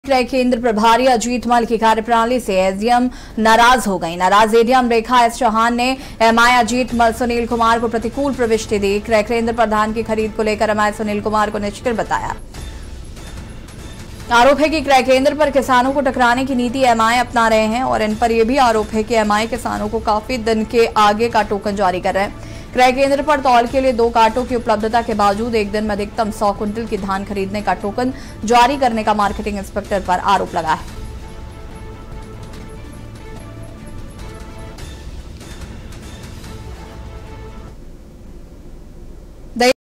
क्रय केंद्र प्रभारी अजीत मल की कार्यप्रणाली से एसडीएम नाराज हो गई। नाराज एडीएम रेखा एस चौहान ने एमआई अजीत मल सुनील कुमार को प्रतिकूल प्रविष्टि दी। क्रय केंद्र प्रधान की खरीद को लेकर एमआई सुनील कुमार को निष्क्रिय बताया। आरोप है कि क्रय केंद्र पर किसानों को टकराने की नीति एमआई अपना रहे हैं और इन पर यह भी आरोप है कि एमआई किसानों को काफी दिन के आगे का टोकन जारी कर रहे हैं। क्रय केंद्र पर तौल के लिए 2 कार्टों की उपलब्धता के बावजूद एक दिन में अधिकतम 100 क्विंटल की धान खरीदने का टोकन जारी करने का मार्केटिंग इंस्पेक्टर पर आरोप लगा है।